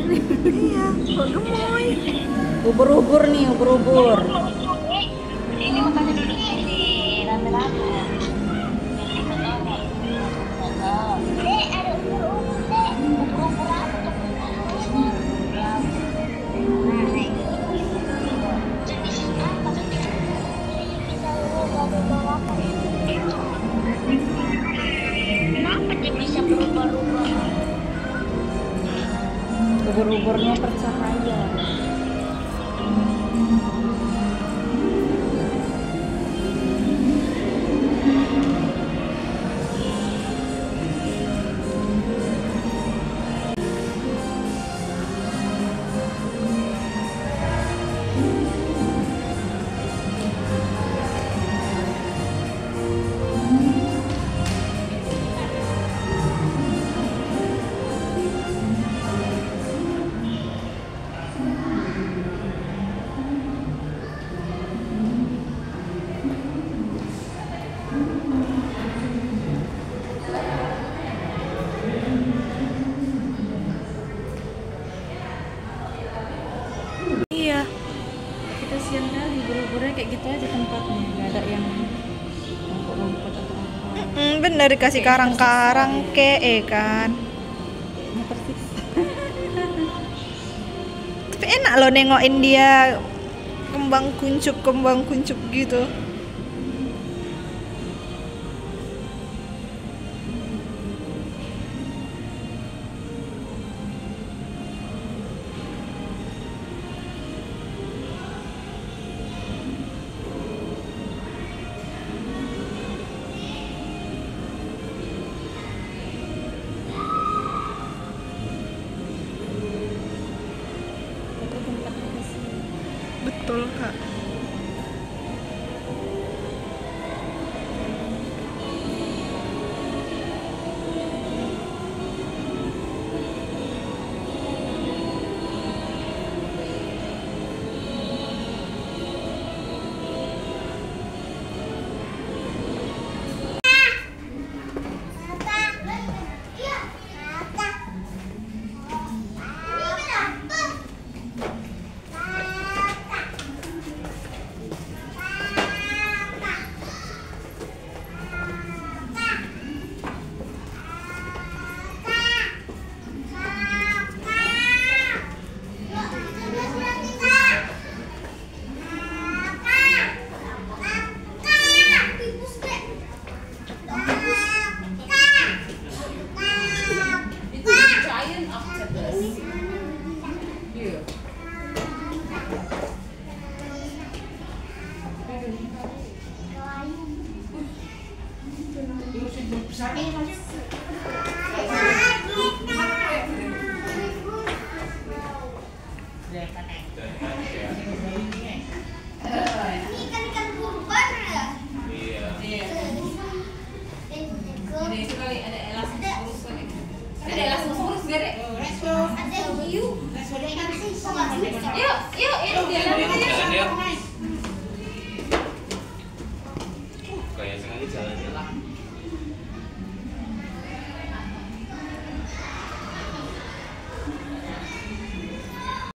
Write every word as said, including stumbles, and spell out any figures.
Iya, kok gemoy. Ubur-ubur nih, ubur-ubur. Ini makanya duduk sini, rame-rame. Eh, ada ubur-ubur, Dek. Ubur-ubur apa tuh? Jenis apa tuh? Bisa bawa-bawa apa? Kenapa dia bisa berubah-ubah? Ubur-uburnya bercahaya. Iya. Kita siang kali ubur-uburnya kayak gitu aja tempatnya, nggak ada yang rumput-rumput atau apa. Mm, bener dikasih karang-karang ke, eh kan. Nah, persis. Tapi enak loh nengokin dia kembang kuncup kembang kuncup gitu. Itu tempatnya sih. Betul kak. Besar nih, Mas.